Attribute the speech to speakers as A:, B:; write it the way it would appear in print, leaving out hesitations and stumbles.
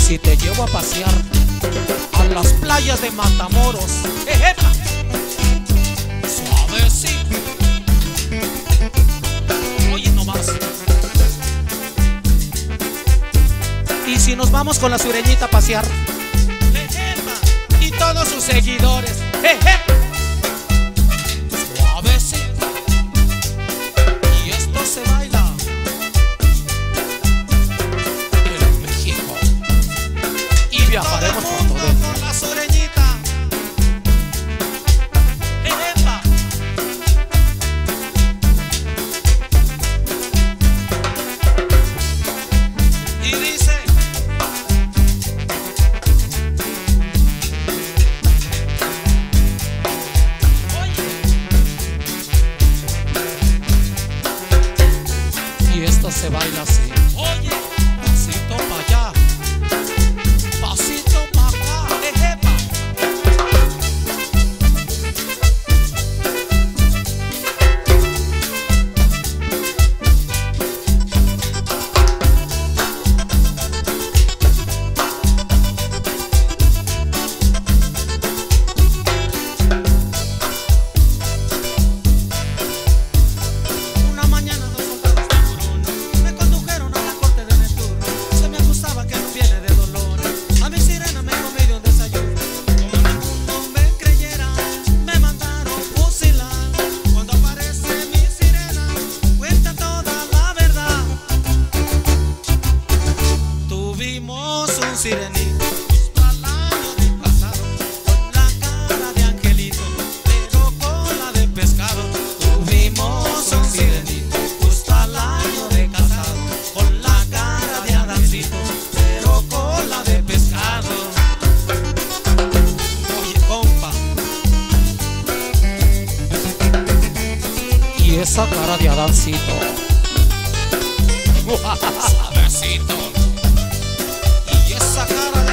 A: si te llevo a pasear a las playas de Matamoros, ejepa, suavecito. Oye nomás. Y si nos vamos con la sureñita a pasear, ejepa, y todos sus seguidores, ejepa, suavecito. Y esto se baila en México y viajaremos por todo el mundo con la sureñita. Epa. Y dice: y esto se baila así. Oye, pasito pa' allá, pasito pa' acá, ejepa. Una mañana dos soldados tiburones me condujeron a la corte de Neptuno. Se me acusaba que no viene de dolor. A mi sirena me comí de un desayuno. Como ninguno me creyera, me mandaron fusilar. Cuando aparece mi sirena, cuenta toda la verdad. Tuvimos un sirenito justo al año de pasado, con la cara de angelito, pero cola de pescado. Tuvimos un sirenito justo al año de casado, con la cara de Adancito, pero cola de pescado. Oye, compa, y esa cara de Adancito, suavecito, y esa cara de